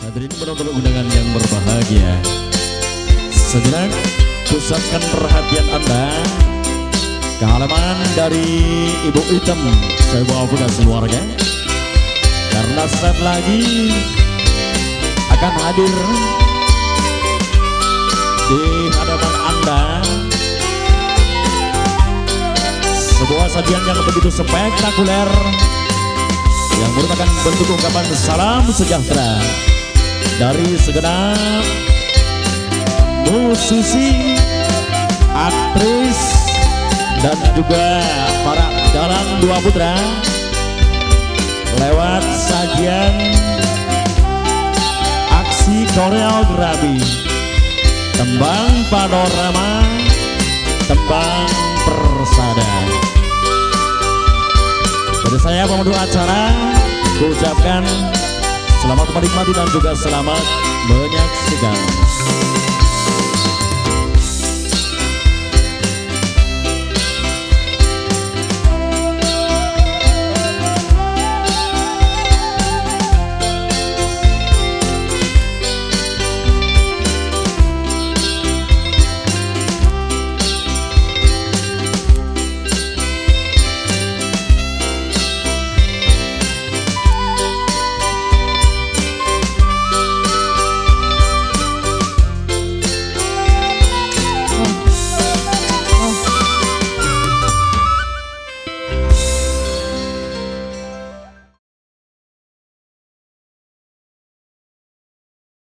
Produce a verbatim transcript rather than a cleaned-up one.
Hadirin penonton undangan yang berbahagia, sejenak pusatkan perhatian Anda ke halaman dari Ibu Item sebuah budak keluarga, karena saat lagi akan hadir di hadapan Anda sebuah sajian yang begitu spektakuler yang merupakan bentuk ungkapan salam sejahtera dari segenap musisi, aktris, dan juga para dalang dua putra lewat sajian aksi koreografi tembang panorama, tembang persada. Dari saya pemandu acara ucapkan selamat menikmati dan juga selamat menyaksikan.